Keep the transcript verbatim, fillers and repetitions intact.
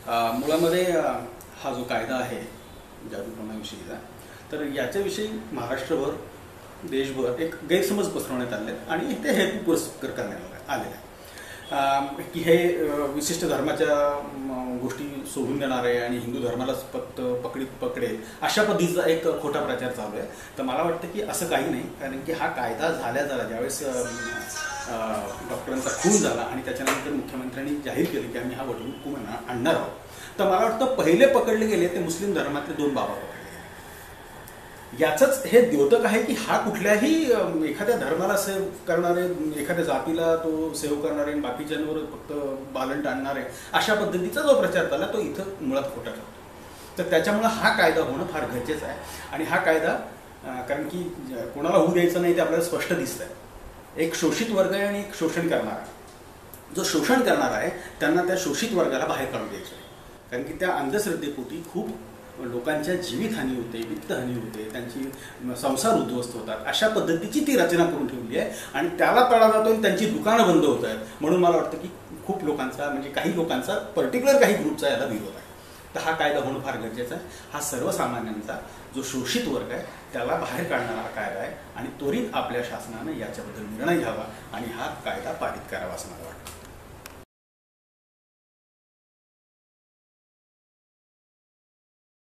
मुळामध्ये हा जो कायदा आहे जादूटोणाविषयीचा, तर याच्याविषयी महाराष्ट्रभर देशभर एक गैरसमज पसरवण्यात आले आणि ते हेतुपुरस्सर करण्यात आलेले आहे की हे विशिष्ट धर्माच्या गोष्टी सोडून देणार आहे आणि हिंदू धर्मालाच फक्त पकडीत पकडेल अशा पद्धतीचा एक खोटा प्रचार चालू आहे. तर मला वाटतं की असं काही नाही, कारण की हा कायदा झाल्या झाला ज्यावेळेस डॉक्टरांचा खून झाला आणि त्याच्यानंतर मुख्यमंत्र्यांनी जाहीर केले की आम्ही हा वटहुकूम आणणार आहोत, तर मला वाटतं पहिले पकडले गेले ते मुस्लिम धर्मातले दोन बाबा पकडले. याचंच हे द्योतक आहे की हा कुठल्याही एखाद्या धर्माला सेव करणारे, एखाद्या जातीला तो सेव करणारे, बाकीच्यांवर फक्त बालन टाणणारे अशा पद्धतीचा जो प्रचार झाला तो इथं मुळात खोटा ठरतो. तर त्याच्यामुळं हा कायदा होणं फार गरजेचं आहे. आणि हा कायदा कारण की कोणाला होऊ द्यायचं नाही ते आपल्याला स्पष्ट दिसतंय. एक शोषित वर्ग आहे आणि एक शोषण करणारा. जो शोषण करणारा आहे त्यांना त्या शोषित वर्गाला बाहेर काढून द्यायचं आहे, कारण की त्या अंधश्रद्धेपोटी खूप लोकांच्या जीवितहानी होते, वित्तहानी होते, त्यांची संसार उद्ध्वस्त होतात. अशा पद्धतीची ती रचना करून ठेवली आहे आणि त्याला तडा जातो आणि त्यांची दुकानं बंद होत आहेत. म्हणून मला वाटतं की खूप लोकांचा, म्हणजे काही लोकांचा, पर्टिक्युलर काही ग्रुपचा याला विरोध आहे. तर हा कायदा होणं फार गरजेचं आहे. हा सर्वसामान्यांचा जो शोषित वर्ग आहे त्याला बाहेर काढणारा कायदा आहे आणि त्वरित आपल्या शासनानं याच्याबद्दल निर्णय घ्यावा आणि हा कायदा पारित करावा असं मला वाटतं.